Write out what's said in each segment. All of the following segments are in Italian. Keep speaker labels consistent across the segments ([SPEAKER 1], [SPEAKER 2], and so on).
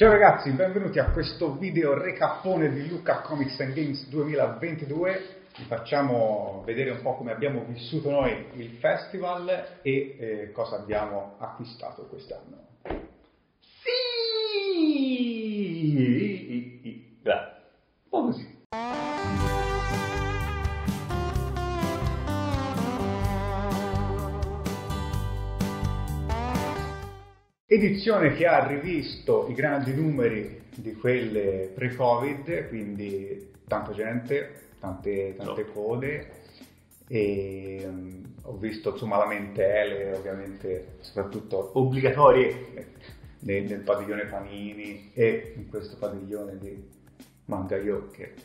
[SPEAKER 1] Ciao ragazzi, benvenuti a questo video recappone di Lucca Comics and Games 2022. Vi facciamo vedere un po' come abbiamo vissuto noi il festival e cosa abbiamo acquistato quest'anno.
[SPEAKER 2] Sì! Grazie. Un po' così.
[SPEAKER 1] Edizione che ha rivisto i grandi numeri di quelle pre-Covid, quindi tanta gente, tante code, e ho visto insomma lamentele ovviamente soprattutto obbligatorie nel padiglione Panini e in questo padiglione di Mangaio, che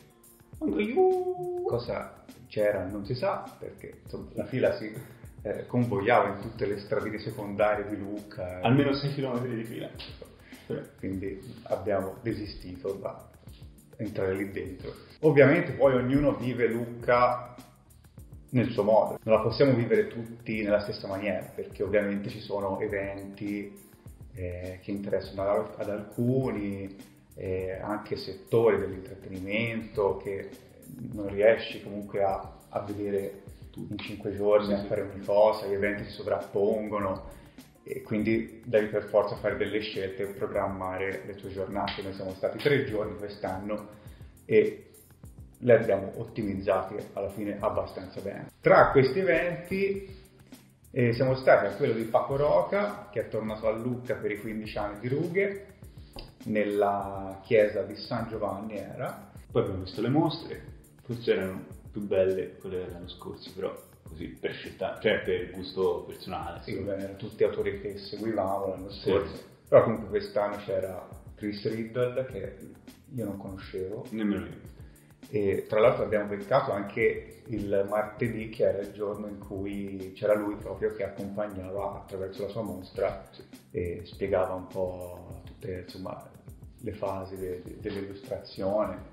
[SPEAKER 1] cosa c'era non si sa, perché insomma, la fila si convogliava in tutte le stradine secondarie di Lucca,
[SPEAKER 2] almeno 6 km di fila,
[SPEAKER 1] quindi abbiamo desistito da entrare lì dentro. Ovviamente poi ognuno vive Lucca nel suo modo, non la possiamo vivere tutti nella stessa maniera, perché ovviamente ci sono eventi che interessano ad alcuni, anche settori dell'intrattenimento che non riesci comunque a vedere in 5 giorni, a fare ogni cosa, gli eventi si sovrappongono e quindi devi per forza fare delle scelte e programmare le tue giornate. Noi siamo stati 3 giorni quest'anno e le abbiamo ottimizzate alla fine abbastanza bene. Tra questi eventi siamo stati a quello di Paco Roca, che è tornato a Lucca per i 15 anni di Rughe, nella chiesa di San Giovanni era.
[SPEAKER 2] Poi abbiamo visto le mostre, forse erano più belle quelle dell'anno scorso, però così per scelta, cioè per gusto personale.
[SPEAKER 1] Sì, bene, erano tutti autori che seguivamo l'anno scorso, sì. Però comunque quest'anno c'era Chris Riddle, che io non conoscevo.
[SPEAKER 2] Nemmeno io.
[SPEAKER 1] E tra l'altro abbiamo beccato anche il martedì, che era il giorno in cui c'era lui proprio che accompagnava attraverso la sua mostra, sì, e spiegava un po' tutte insomma le fasi dell'illustrazione.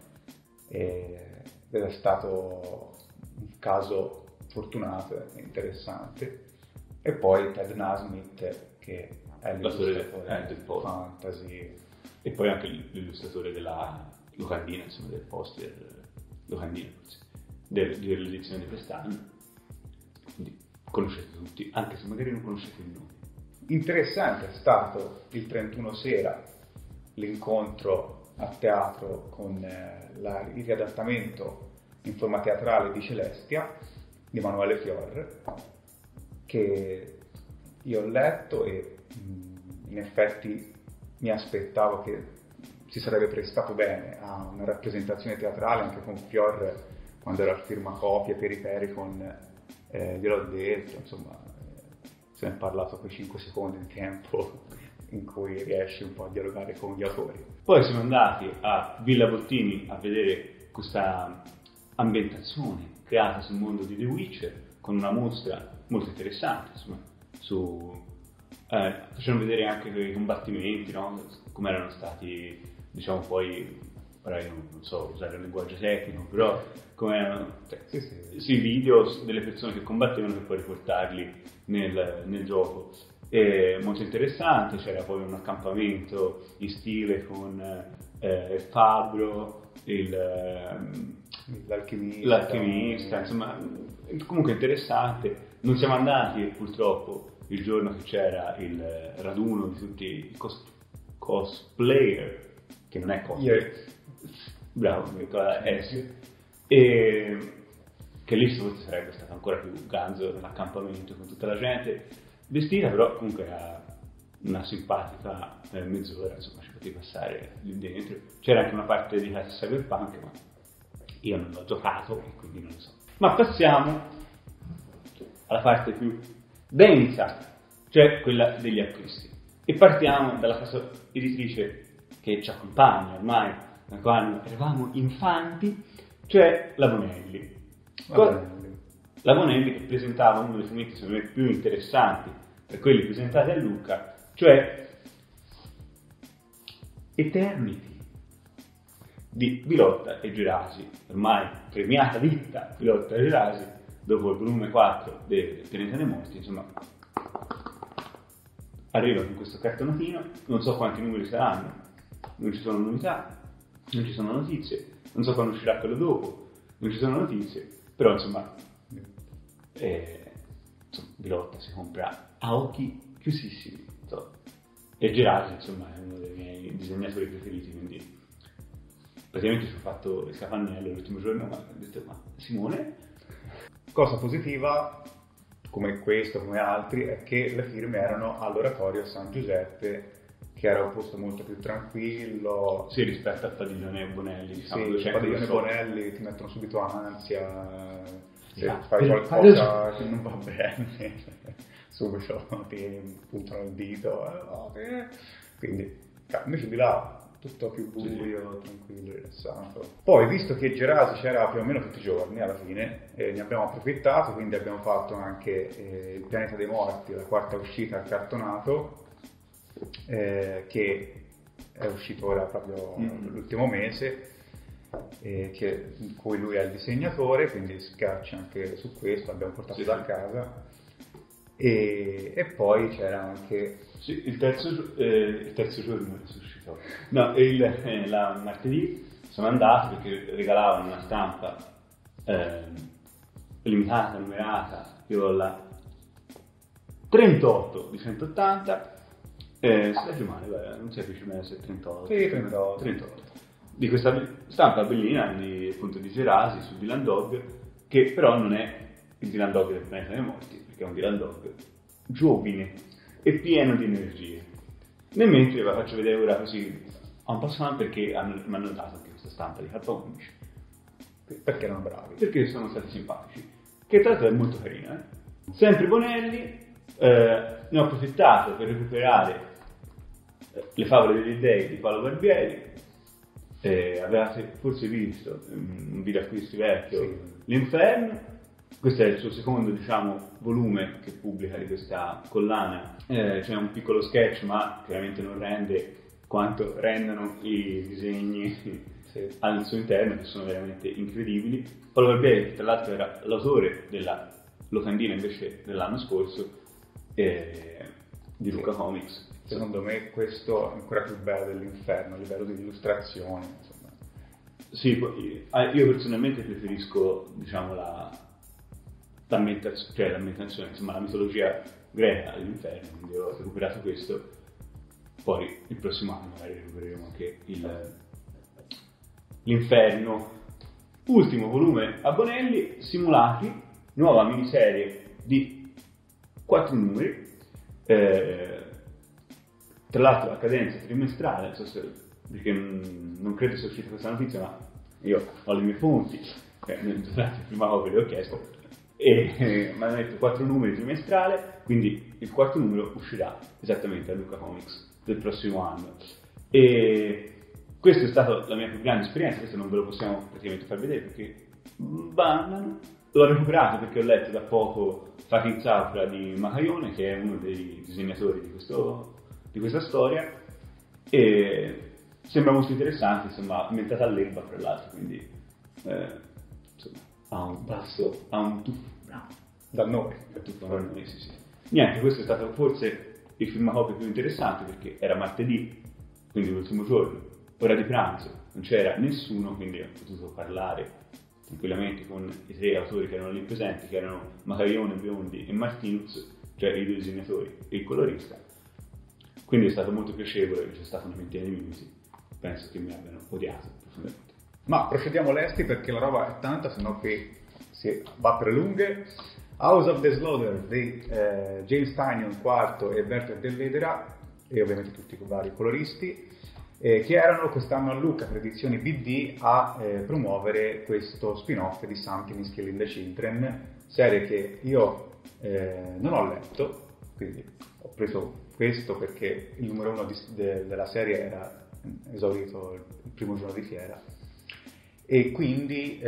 [SPEAKER 1] Ed è stato un caso fortunato e interessante. E poi Ted Nasmith, che è l'illustratore
[SPEAKER 2] del
[SPEAKER 1] fantasy,
[SPEAKER 2] e poi anche l'illustratore della locandina, insomma del poster locandina dell'edizione di quest'anno, quindi conoscete tutti, anche se magari non conoscete il nome.
[SPEAKER 1] Interessante è stato il 31 sera l'incontro a teatro con il riadattamento in forma teatrale di Celestia di Emanuele Fior, che io ho letto e in effetti mi aspettavo che si sarebbe prestato bene a una rappresentazione teatrale anche con Fior, quando era al firmacopie per i Pericon, gliel'ho detto, insomma se ne è parlato quei 5 secondi di tempo in cui riesci un po' a dialogare con gli autori.
[SPEAKER 2] Poi siamo andati a Villa Bottini a vedere questa ambientazione creata sul mondo di The Witcher, con una mostra molto interessante, insomma, facevano vedere anche i combattimenti, no? Come erano stati, diciamo, poi, ora io non so usare il linguaggio tecnico, però come erano sui video delle persone che combattevano per poi riportarli nel gioco. Molto interessante, c'era poi un accampamento in stile con Fabbro, l'alchimista, insomma, comunque interessante. Non siamo andati purtroppo il giorno che c'era il raduno di tutti i cosplayer, che non è cosplayer, bravo, e che lì forse sarebbe stato ancora più ganzo dell'accampamento con tutta la gente vestita, però comunque era una simpatica mezz'ora, insomma, ci potevi passare lì dentro. C'era anche una parte di Cyberpunk, ma io non l'ho giocato e quindi non lo so. Ma passiamo alla parte più densa, cioè quella degli acquisti, e partiamo dalla casa editrice che ci accompagna ormai da quando eravamo infanti, cioè la Bonelli. La Bonelli, che presentava uno dei fumetti secondo me più interessanti per quelli presentati a Lucca, cioè Eternity di Bilotta e Gerasi, ormai premiata ditta Bilotta e Gerasi, dopo il volume 4 del Pianeta dei Morti, insomma, arriva con questo cartonatino, non so quanti numeri saranno, non ci sono novità, non ci sono notizie, non so quando uscirà quello dopo, non ci sono notizie, però insomma Bilotta si compra a occhi chiusissimi, insomma. E Gerasi insomma è uno dei miei disegnatori preferiti, quindi praticamente ci ho fatto il capannello l'ultimo giorno, ma ho detto ma Simone?
[SPEAKER 1] Cosa positiva, come questo, come altri, è che le firme erano all'oratorio San Giuseppe, che era un posto molto più tranquillo.
[SPEAKER 2] Sì, rispetto al padiglione Bonelli, diciamo.
[SPEAKER 1] Sì, il padiglione Bonelli ti mettono subito ansia, se
[SPEAKER 2] Ah,
[SPEAKER 1] fai qualcosa che non va bene, subito ti puntano il dito. Quindi, invece di là, tutto più buio, tranquillo, rilassato. Poi, visto che Gerasi c'era più o meno tutti i giorni, alla fine, ne abbiamo approfittato, quindi abbiamo fatto anche Il pianeta dei morti, la quarta uscita al cartonato, che è uscito ora proprio l'ultimo mese, in cui lui è il disegnatore, quindi scaccia anche su questo, l'abbiamo portato da casa. E poi c'era anche
[SPEAKER 2] il terzo giorno è uscito. No, la martedì sono andato perché regalavano una stampa limitata, numerata, io ho la 38 di 180, si legge male, non si capisce bene se è 38.
[SPEAKER 1] Sì, 38.
[SPEAKER 2] Di questa stampa bellina appunto di Gerasi su Dylan Dog, che però non è il Dylan Dog del pianeta dei morti, perché è un Dylan Dog giovine e pieno di energie. Nel mentre ve la faccio vedere ora così a un passo perché mi hanno dato anche questa stampa di K11.
[SPEAKER 1] Perché erano bravi?
[SPEAKER 2] Perché sono stati simpatici. Che tra l'altro è molto carina. Sempre Bonelli, ne ho approfittato per recuperare Le favole degli dei di Paolo Barbieri. Avevate forse visto un video acquisti vecchio,
[SPEAKER 1] sì.
[SPEAKER 2] L'Inferno. Questo è il suo secondo, diciamo, volume che pubblica di questa collana. C'è un piccolo sketch, ma chiaramente non rende quanto rendono i disegni al suo interno, che sono veramente incredibili. Paolo Barbieri, tra l'altro, era l'autore della locandina invece dell'anno scorso di Lucca Comics.
[SPEAKER 1] Secondo me questo è ancora più bello dell'Inferno a livello di illustrazione, insomma.
[SPEAKER 2] Sì, io personalmente preferisco, diciamo, l'ambientazione, insomma, la mitologia greca all'Inferno, quindi ho recuperato questo. Poi il prossimo anno magari recupereremo anche l'Inferno. Ultimo volume a Bonelli, Simulacri, nuova miniserie di 4 numeri. Tra l'altro a cadenza trimestrale, perché non credo sia uscita questa notizia, ma io ho le mie fonti, prima che le ho chiesto, e mi hanno detto 4 numeri trimestrale, quindi il quarto numero uscirà esattamente a Lucca Comics del prossimo anno. E questa è stata la mia più grande esperienza, questo non ve lo possiamo praticamente far vedere perché l'ho recuperato perché ho letto da poco Fucking Zapra di Macaione, che è uno dei disegnatori di questa storia, e sembra molto interessante, insomma, ambientata all'Elba tra l'altro, quindi insomma, ha un tuffo
[SPEAKER 1] da noi.
[SPEAKER 2] Sì. Niente, questo è stato forse il filmacopio più interessante perché era martedì, quindi l'ultimo giorno, ora di pranzo, non c'era nessuno, quindi ho potuto parlare tranquillamente con i 3 autori che erano lì presenti, che erano Macaione, Biondi e Martinuz, cioè i 2 disegnatori e il colorista. Quindi è stato molto piacevole, c'è stata una ventina di minuti, penso che mi abbiano odiato profondamente.
[SPEAKER 1] Ma procediamo lesti perché la roba è tanta, sennò qui si va per lunghe. House of the Slaughter di James Tynion IV e Bertolt Delvedera, e ovviamente tutti i vari coloristi, che erano quest'anno a Lucca per edizioni BD a promuovere questo spin-off di Something is Killing the Children, serie che io non ho letto, quindi ho preso questo perché il numero 1 della serie era esaurito il primo giorno di fiera, e quindi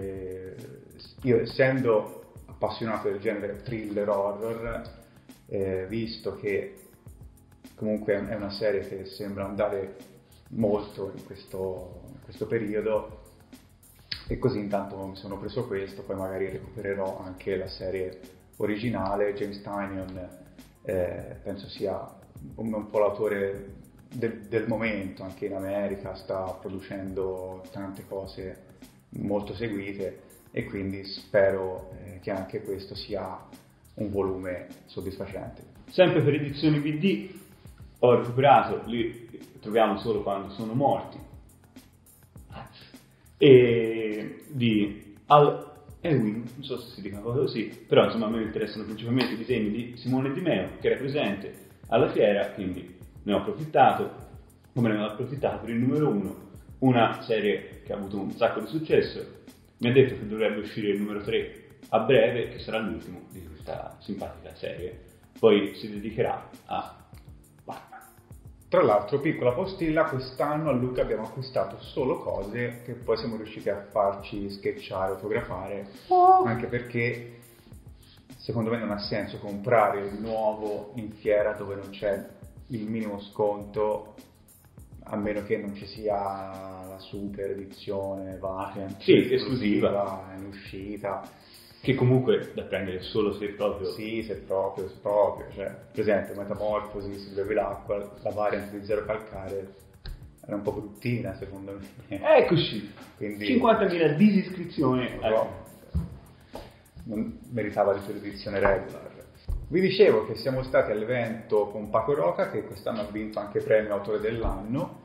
[SPEAKER 1] io, essendo appassionato del genere thriller horror, visto che comunque è una serie che sembra andare molto in questo periodo, e così intanto mi sono preso questo, poi magari recupererò anche la serie originale. James Tynion penso sia un po' l'autore del momento, anche in America sta producendo tante cose molto seguite e quindi spero che anche questo sia un volume soddisfacente.
[SPEAKER 2] Sempre per edizioni BD ho recuperato, li troviamo solo quando sono morti, e di Al Ewing, non so se si dica cosa così, però insomma a me interessano principalmente i disegni di Simone Di Meo, che era presente alla fiera, quindi ne ho approfittato, come ne ho approfittato per il numero 1, una serie che ha avuto un sacco di successo. Mi ha detto che dovrebbe uscire il numero 3 a breve, che sarà l'ultimo di questa simpatica serie, poi si dedicherà a Batman.
[SPEAKER 1] Tra l'altro, piccola postilla, quest'anno a Lucca abbiamo acquistato solo cose che poi siamo riusciti a farci sketchare, autografare, anche perché secondo me non ha senso comprare il nuovo in fiera dove non c'è il minimo sconto, a meno che non ci sia la super edizione variant,
[SPEAKER 2] esclusiva
[SPEAKER 1] in uscita,
[SPEAKER 2] che comunque da prendere solo se proprio.
[SPEAKER 1] Sì, se proprio, cioè, per esempio Metamorfosi, se bevi l'acqua, la variant di Zero Calcare era un po' bruttina secondo me.
[SPEAKER 2] Eccoci,
[SPEAKER 1] quindi
[SPEAKER 2] 50.000 disiscrizioni.
[SPEAKER 1] Non meritava di più l'edizione regular. Vi dicevo che siamo stati all'evento con Paco Roca, che quest'anno ha vinto anche premio autore dell'anno,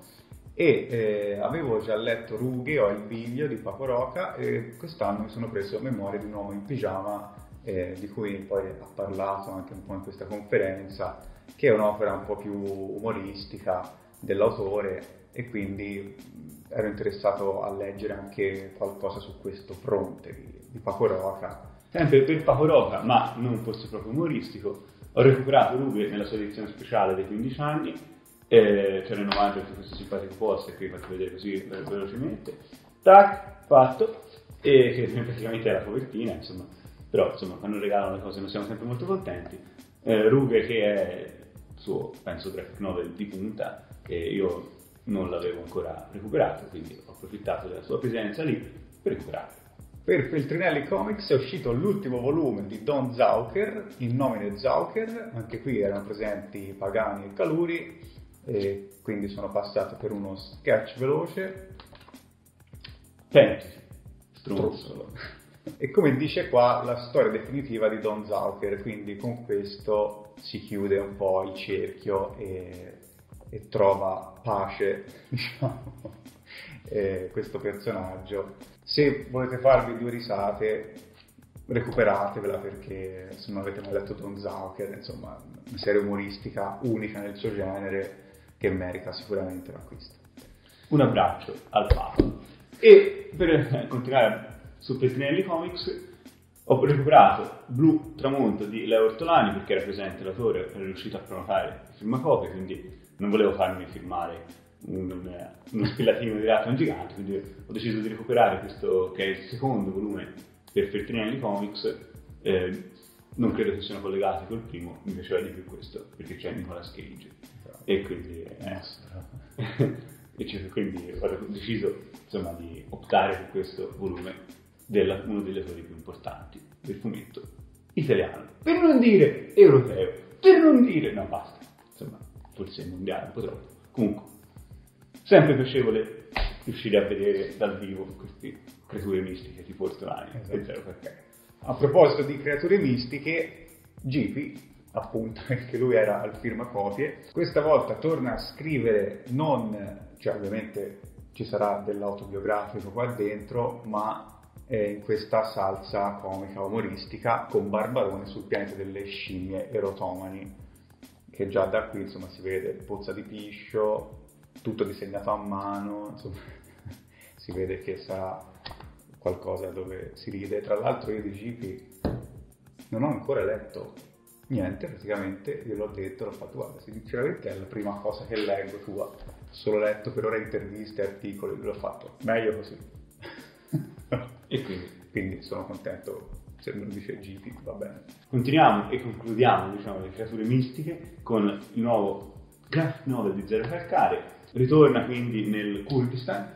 [SPEAKER 1] e avevo già letto Rughe, ho il Biglio di Paco Roca, e quest'anno mi sono preso Memoria di un uomo in pigiama, di cui poi ha parlato anche un po' in questa conferenza, che è un'opera un po' più umoristica dell'autore, e quindi ero interessato a leggere anche qualcosa su questo fronte di Paco Roca.
[SPEAKER 2] Sempre per Paco Roca, ma non forse proprio umoristico, ho recuperato Rughe nella sua edizione speciale dei 15 anni, c'era in omaggio a questo simpatico poster che vi faccio vedere così velocemente, tac, fatto, e che praticamente è la copertina, insomma, però insomma quando regalano le cose noi siamo sempre molto contenti. Rughe, che è il suo, penso, graphic novel di punta, che io non l'avevo ancora recuperato, quindi ho approfittato della sua presenza lì per recuperarlo.
[SPEAKER 1] Per Feltrinelli Comics è uscito l'ultimo volume di Don Zauker, in nomine Zauker, anche qui erano presenti Pagani e Caluri, e quindi sono passato per uno sketch veloce.
[SPEAKER 2] Pensi, stronzo.
[SPEAKER 1] E come dice qua, la storia definitiva di Don Zauker, quindi con questo si chiude un po' il cerchio e trova pace, diciamo, questo personaggio. Se volete farvi due risate, recuperatevela, perché se non avete mai letto Don Zauker, insomma, una serie umoristica unica nel suo genere che merita sicuramente l'acquisto.
[SPEAKER 2] Un abbraccio al Papa. E per continuare su Feltrinelli Comics ho recuperato Blu Tramonto di Leo Ortolani, perché era presente l'autore, era riuscito a prenotare il firmacopie, quindi non volevo farmi firmare uno spillatino di Ratton Gigante, quindi ho deciso di recuperare questo, che è il secondo volume per Feltrinelli Comics. Non credo che siano collegati col primo, mi piaceva di più questo perché c'è Nicolas Cage, e quindi quindi ho deciso, insomma, di optare per questo volume uno degli autori più importanti del fumetto italiano, per non dire europeo, per non dire, no basta, insomma, forse mondiale un po' troppo. Comunque sempre piacevole riuscire a vedere dal vivo queste creature mistiche tipo Ortolani.
[SPEAKER 1] Esatto. A proposito di creature mistiche, Gipi, appunto, che lui era al firmacopie, questa volta torna a scrivere, cioè ovviamente ci sarà dell'autobiografico qua dentro, ma in questa salsa comica umoristica con Barbarone sul pianeta delle scimmie erotomani, che già da qui insomma si vede pozza di piscio, tutto disegnato a mano, insomma si vede che sarà qualcosa dove si ride. Tra l'altro io di Gipi non ho ancora letto niente, praticamente, io l'ho detto, l'ho fatto, guarda, sinceramente è la prima cosa che leggo tua, solo letto per ora interviste, articoli, l'ho fatto, meglio così.
[SPEAKER 2] E
[SPEAKER 1] quindi sono contento, se non dice Gipi, va bene.
[SPEAKER 2] Continuiamo e concludiamo, diciamo, le creature mistiche con il nuovo graphic novel di Zero Calcare. Ritorna quindi nel Kurdistan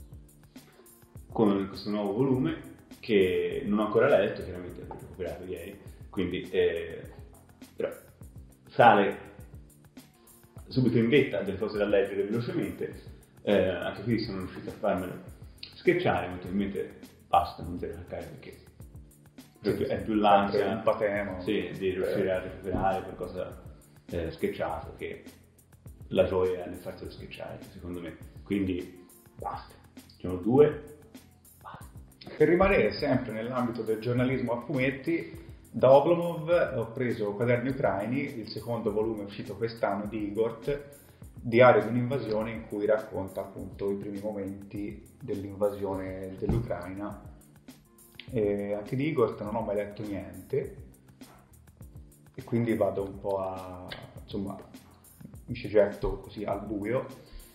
[SPEAKER 2] con questo nuovo volume che non ho ancora letto, chiaramente l'ho recuperato ieri, quindi però subito in vetta delle cose da leggere velocemente, anche qui sono riuscito a farmelo sketchare, eventualmente basta, non devo calcare perché è più l'ansia
[SPEAKER 1] un patema,
[SPEAKER 2] sì, di riuscire a recuperare qualcosa sketchato che la gioia nel farselo sketchare, secondo me. Quindi basta, sono 2, basta.
[SPEAKER 1] Per rimanere sempre nell'ambito del giornalismo a fumetti, da Oblomov ho preso Quaderni Ucraini, il secondo volume uscito quest'anno di Igor, Diario di un'invasione, in cui racconta appunto i primi momenti dell'invasione dell'Ucraina. E anche di Igor non ho mai letto niente e quindi vado un po' insomma, mi ci getto così al buio,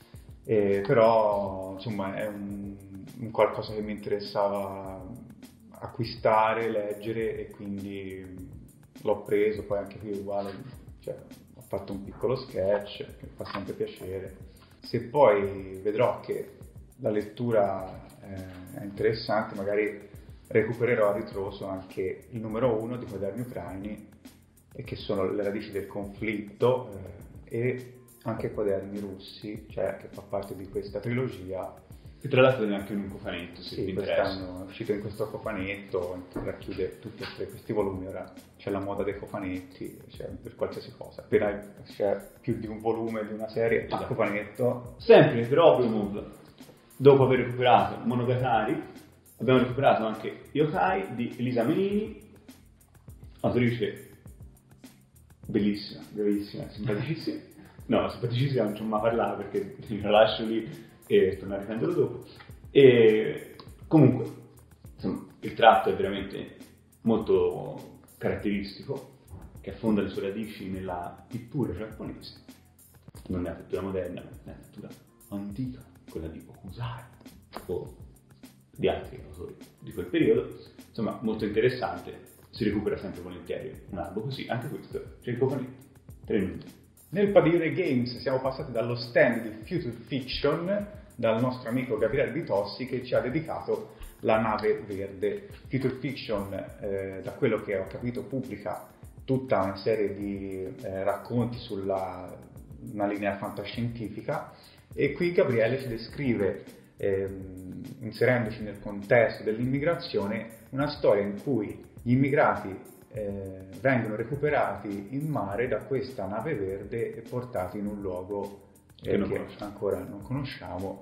[SPEAKER 1] però insomma è un qualcosa che mi interessava acquistare, leggere, e quindi l'ho preso. Poi anche qui uguale, cioè, ho fatto un piccolo sketch che fa sempre piacere. Se poi vedrò che la lettura è interessante, magari recupererò a ritroso anche il numero 1 di Quaderni Ucraini, e che sono le radici del conflitto, e anche Quaderni Russi, cioè che fa parte di questa trilogia.
[SPEAKER 2] E tra l'altro è anche in un cofanetto, se vi interessa.
[SPEAKER 1] Quest'anno è uscito in questo cofanetto che racchiude tutti e 3 questi volumi. Ora c'è la moda dei cofanetti, cioè per qualsiasi cosa. Appena c'è più di un volume di una serie, il cofanetto.
[SPEAKER 2] Sempre per Oblomov, dopo aver recuperato Monogatari, abbiamo recuperato anche Yokai di Elisa Menini, autrice bellissima, bravissima, simpaticissima. No, simpaticissima non ci ho mai parlato perché la lascio lì e torno a riprenderlo dopo. E comunque, insomma, il tratto è veramente molto caratteristico, che affonda le sue radici nella pittura giapponese. Non è la pittura moderna, ma è la pittura antica, quella di Hokusai o di altri autori di quel periodo. Insomma, molto interessante, si recupera sempre volentieri un albo così. Anche questo c'è il cofanetto, 3 minuti.
[SPEAKER 1] Nel padiglione Games siamo passati dallo stand di Future Fiction dal nostro amico Gabriele Vitossi, che ci ha dedicato La nave verde. Future Fiction, da quello che ho capito, pubblica tutta una serie di racconti sulla una linea fantascientifica, e qui Gabriele ci descrive, inserendoci nel contesto dell'immigrazione, una storia in cui gli immigrati vengono recuperati in mare da questa nave verde e portati in un luogo che ancora non conosciamo.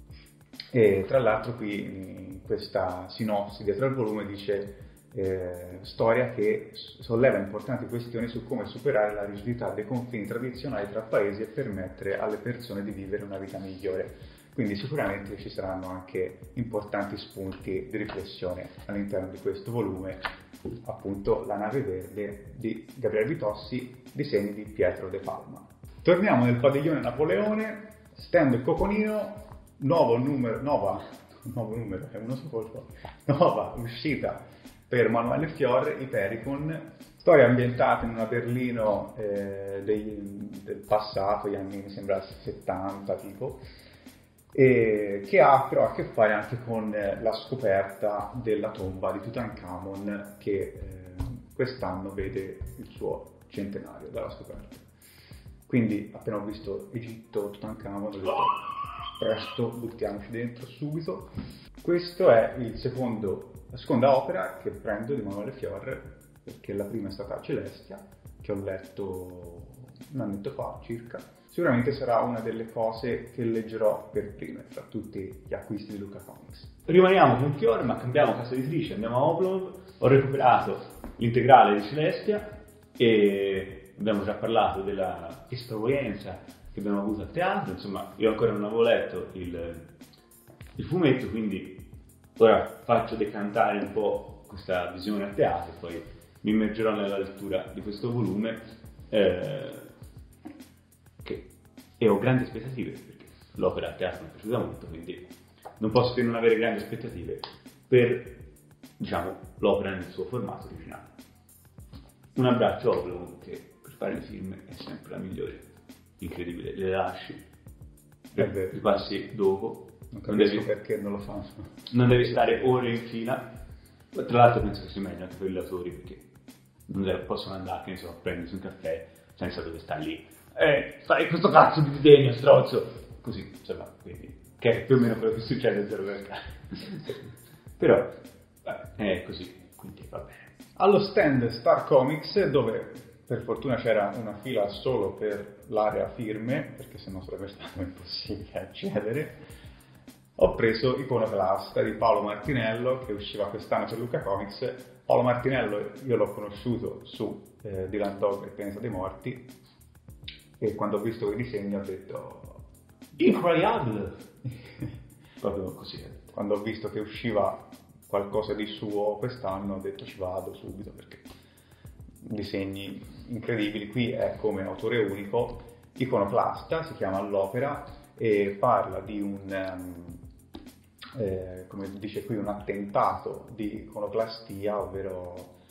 [SPEAKER 1] E tra l'altro qui in questa sinossi dietro al volume dice storia che solleva importanti questioni su come superare la rigidità dei confini tradizionali tra paesi e permettere alle persone di vivere una vita migliore. Quindi sicuramente ci saranno anche importanti spunti di riflessione all'interno di questo volume, appunto La nave verde di Gabriele Vitossi, disegni di Pietro De Palma. Torniamo nel padiglione Napoleone, stand Coconino, nuovo numero, è uno solo, nuova uscita per Manuele Fior, Ipericon, storia ambientata in una Berlino del passato, gli anni mi sembra 70 tipo, che ha però a che fare anche con la scoperta della tomba di Tutankhamon, che quest'anno vede il suo centenario dalla scoperta. Quindi appena ho visto Egitto, Tutankhamon, ho detto presto, buttiamoci dentro subito. Questo è la seconda opera che prendo di Manuele Fior, perché la prima è stata Celestia, che ho letto un annetto fa circa. Sicuramente sarà una delle cose che leggerò per prime fra tutti gli acquisti di Lucca Comics.
[SPEAKER 2] Rimaniamo con Fior, ma cambiamo casa editrice, andiamo a Oblomov. Ho recuperato l'integrale di Celestia e abbiamo già parlato della esperienza che abbiamo avuto a teatro. Insomma, io ancora non avevo letto il fumetto, quindi ora faccio decantare un po' questa visione a teatro, poi mi immergerò nella lettura di questo volume, e ho grandi aspettative perché l'opera a teatro mi è piaciuta molto, quindi non posso che non avere grandi aspettative per, diciamo, l'opera nel suo formato originale. Un abbraccio a Oblomov, che per fare il film è sempre la migliore, incredibile, le lasci, ripassi dopo,
[SPEAKER 1] non capisco perché non lo fanno,
[SPEAKER 2] non devi stare ore in fila. Tra l'altro penso che sia meglio anche per gli autori, perché non possono andare, che ne so, a prendersi un caffè senza dover stare lì fai questo cazzo di disegno, strozzo, così, insomma, quindi, che è più o meno quello che succede a Zero Vergara. Però, è così, quindi va bene.
[SPEAKER 1] Allo stand Star Comics, dove per fortuna c'era una fila solo per l'area firme, perché sennò sarebbe stato impossibile accedere, ho preso Iconoclasta di Paolo Martinello, che usciva quest'anno per Lucca Comics. Paolo Martinello io l'ho conosciuto su Dylan Dog e Pianeta dei Morti, e quando ho visto quei disegni ho detto
[SPEAKER 2] incroyable. Proprio così.
[SPEAKER 1] Quando ho visto che usciva qualcosa di suo quest'anno ho detto ci vado subito, perché disegni incredibili. Qui è come autore unico. Iconoclasta si chiama all'opera e parla di come dice qui, un attentato di iconoclastia, ovvero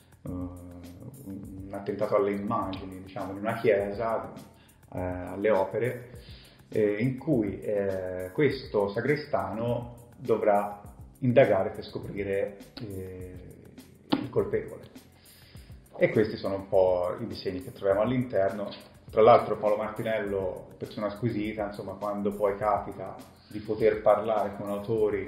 [SPEAKER 1] un attentato alle immagini, diciamo, in una chiesa, alle opere, in cui questo sagrestano dovrà indagare per scoprire il colpevole. E questi sono un po' i disegni che troviamo all'interno. Tra l'altro Paolo Martinello, persona squisita, insomma, quando poi capita di poter parlare con autori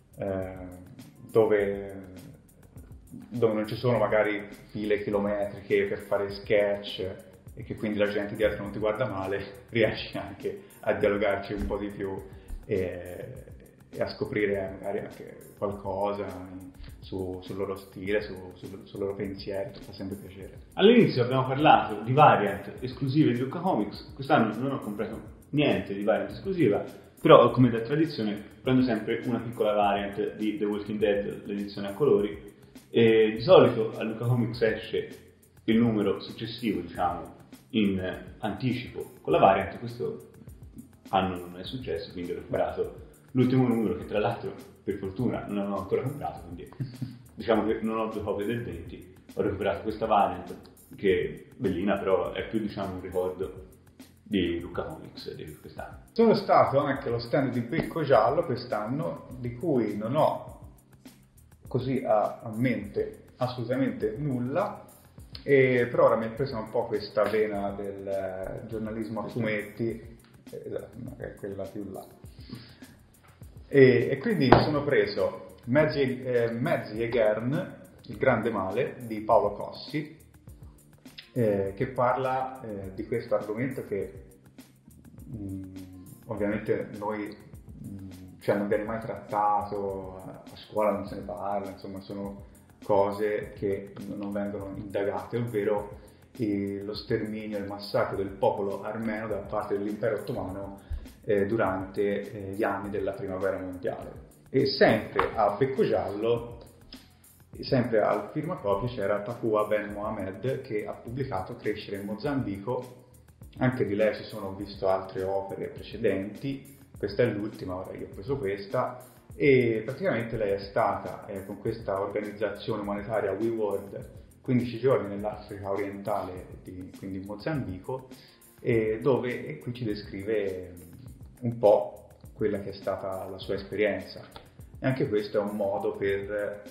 [SPEAKER 1] dove non ci sono magari file chilometriche per fare sketch e che quindi la gente dietro non ti guarda male, riesci anche a dialogarci un po' di più e a scoprire magari anche qualcosa sul loro stile, sul loro pensiero, fa sempre piacere.
[SPEAKER 2] All'inizio abbiamo parlato di variant esclusive di Lucca Comics, quest'anno non ho comprato niente di variant esclusiva, però come da tradizione prendo sempre una piccola variant di The Walking Dead, l'edizione a colori, e di solito a Lucca Comics esce il numero successivo, diciamo, in anticipo con la variant. Questo anno non è successo, quindi ho recuperato l'ultimo numero, che tra l'altro per fortuna non avevo ancora comprato, quindi diciamo che non ho 2 copie del 20, ho recuperato questa variant che è bellina, però è più, diciamo, un ricordo di Lucca Comics di quest'anno.
[SPEAKER 1] Sono stato anche allo stand di Becco Giallo quest'anno, di cui non ho così a mente assolutamente nulla, però ora mi è presa un po' questa vena del giornalismo a fumetti, che è quella più là. E quindi sono preso Mezzi e Gern, Il grande male di Paolo Cossi, che parla di questo argomento che ovviamente noi non viene mai trattato, a scuola non se ne parla, insomma sono cose che non vengono indagate, ovvero lo sterminio e il massacro del popolo armeno da parte dell'impero ottomano durante gli anni della prima guerra mondiale. E sempre a Becco Giallo, sempre al firmacopie, c'era Takua Ben Mohamed, che ha pubblicato Crescere in Mozambico. Anche di lei ci sono visto altre opere precedenti, questa è l'ultima, ora io ho preso questa, e praticamente lei è stata con questa organizzazione umanitaria We World 15 giorni nell'Africa orientale, quindi in Mozambico, e qui ci descrive un po' quella che è stata la sua esperienza. E anche questo è un modo per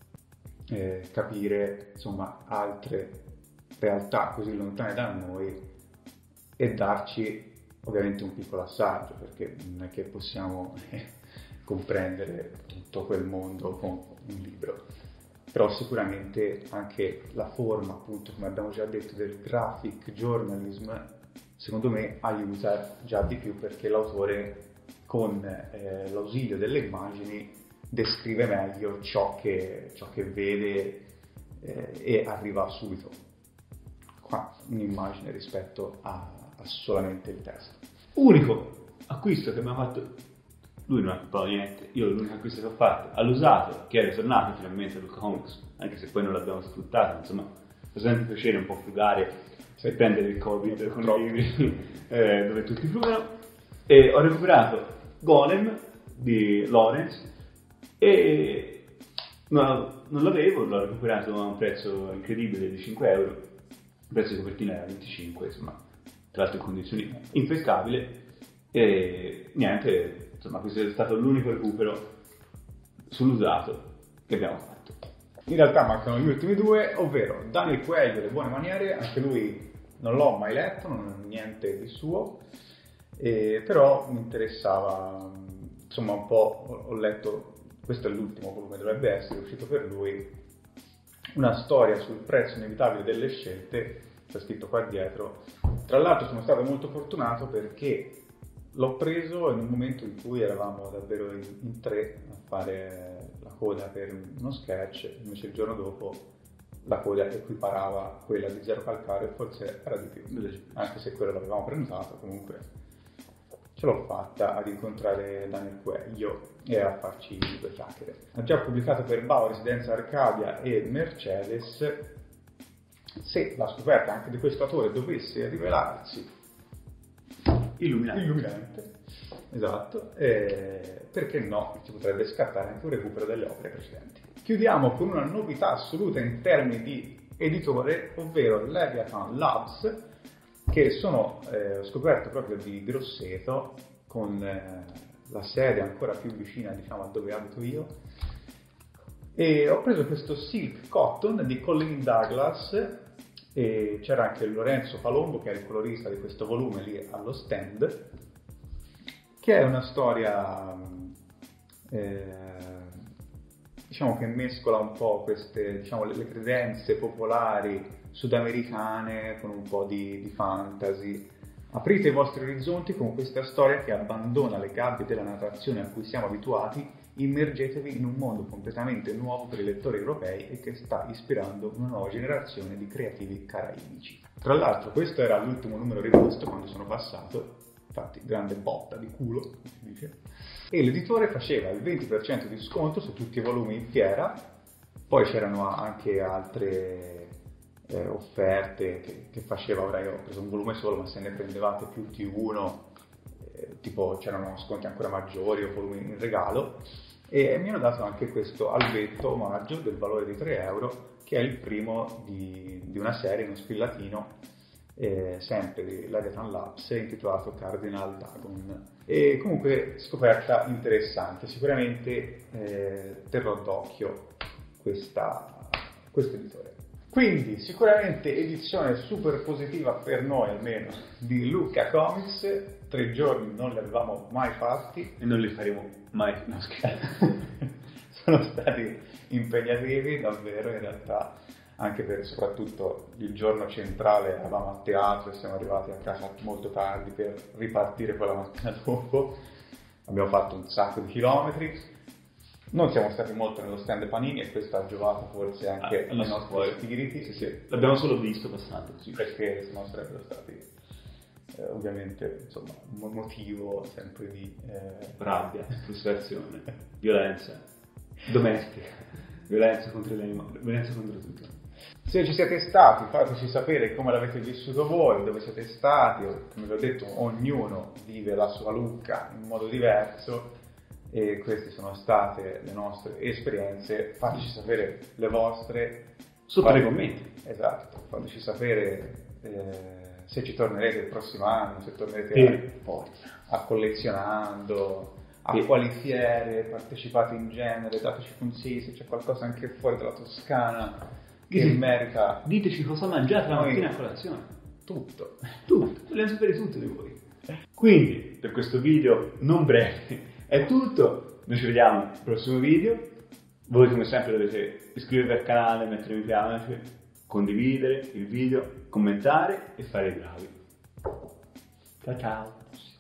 [SPEAKER 1] capire, insomma, altre realtà così lontane da noi e darci ovviamente un piccolo assaggio, perché non è che possiamo comprendere tutto quel mondo con un libro. Però sicuramente anche la forma, appunto, come abbiamo già detto, del graphic journalism, secondo me aiuta già di più, perché l'autore con l'ausilio delle immagini descrive meglio ciò che vede e arriva subito qua un'immagine rispetto a solamente il testo.
[SPEAKER 2] Unico acquisto che abbiamo fatto, lui non ha comprato niente, io l'unico acquisto che ho fatto all'usato, che è ritornato finalmente a Lucca Comics, anche se poi non l'abbiamo sfruttato, insomma fa sempre piacere un po' frugare e prendere il Covid con i libri dove tutti frugano, e ho recuperato Golem di Lawrence e non l'avevo, l'ho recuperato a un prezzo incredibile di 5 euro, il prezzo di copertina era 25, insomma, tra l'altro in condizioni impeccabili, e niente, insomma questo è stato l'unico recupero sull'usato che abbiamo fatto.
[SPEAKER 1] In realtà mancano gli ultimi 2, ovvero Daniel Coelho, Le buone maniere, anche lui Non l'ho mai letto, non ho niente di suo, però mi interessava, insomma un po', ho letto, questo è l'ultimo volume, dovrebbe essere uscito per lui, una storia sul prezzo inevitabile delle scelte, c'è scritto qua dietro. Tra l'altro sono stato molto fortunato perché l'ho preso in un momento in cui eravamo davvero in tre a fare la coda per uno sketch, invece il giorno dopo la coda equiparava quella di Zero Calcare, forse era di più, anche se quello l'avevamo prenotato, comunque ce l'ho fatta ad incontrare Daniel Coelho e a farci due chiacchiere. Ha già pubblicato per Bao, Residenza Arcadia e Mercedes. Se la scoperta anche di questo autore dovesse rivelarsi illuminante, esatto, perché no, ci potrebbe scattare anche un recupero delle opere precedenti. Chiudiamo con una novità assoluta in termini di editore, ovvero Leviathan Labs, che ho scoperto proprio di Grosseto, con la sede ancora più vicina, diciamo, a dove abito io, e ho preso questo Silk Cotton di Colleen Douglas, e c'era anche Lorenzo Palombo, che è il colorista di questo volume lì allo stand, che è una storia diciamo che mescola un po' queste, diciamo, le credenze popolari sudamericane con un po' di fantasy. Aprite i vostri orizzonti con questa storia che abbandona le gabbie della narrazione a cui siamo abituati, immergetevi in un mondo completamente nuovo per i lettori europei e che sta ispirando una nuova generazione di creativi caraibici. Tra l'altro questo era l'ultimo numero rimasto quando sono passato, infatti grande botta di culo, si dice, e l'editore faceva il 20% di sconto su tutti i volumi in fiera, poi c'erano anche altre offerte che faceva. Ora io ho preso un volume solo, ma se ne prendevate più di uno, tipo c'erano sconti ancora maggiori o volumi in regalo, e mi hanno dato anche questo albetto omaggio del valore di 3 euro, che è il primo di una serie, uno spillatino, sempre di Leviathan Labs, intitolato Cardinal Dagon. E comunque scoperta interessante, sicuramente terrò d'occhio questo editore. Quindi sicuramente edizione super positiva per noi, almeno, di Lucca Comics. 3 giorni non li avevamo mai fatti
[SPEAKER 2] e non li faremo mai. No,
[SPEAKER 1] sono stati impegnativi davvero, in realtà, anche per soprattutto il giorno centrale eravamo a teatro e siamo arrivati a casa molto tardi per ripartire quella mattina dopo. Abbiamo fatto un sacco di chilometri. Non siamo stati molto nello stand Panini e questo ha giovato forse anche ai nostri spiriti.
[SPEAKER 2] Sì. L'abbiamo solo visto passando,
[SPEAKER 1] sì, perché sennò sarebbero stati ovviamente, insomma, un motivo sempre di
[SPEAKER 2] rabbia, frustrazione, violenza domestica, violenza contro tutto.
[SPEAKER 1] Se ci siete stati, fateci sapere come l'avete vissuto voi, dove siete stati. Come vi ho detto, ognuno vive la sua Lucca in modo diverso e queste sono state le nostre esperienze. Fateci sapere le vostre
[SPEAKER 2] sotto nei commenti.
[SPEAKER 1] Esatto, fateci sapere se ci tornerete il prossimo anno, se tornerete a collezionando, a quali fiere partecipate in genere, dateci consigli se c'è qualcosa anche fuori dalla Toscana che merita.
[SPEAKER 2] Diteci cosa mangiate la mattina a colazione.
[SPEAKER 1] Tutto,
[SPEAKER 2] vogliamo sapere tutto di voi. Quindi per questo video non breve è tutto, noi ci vediamo al prossimo video. Voi come sempre dovete iscrivervi al canale, mettere mi piace, condividere il video, commentare e fare i bravi. Ciao ciao!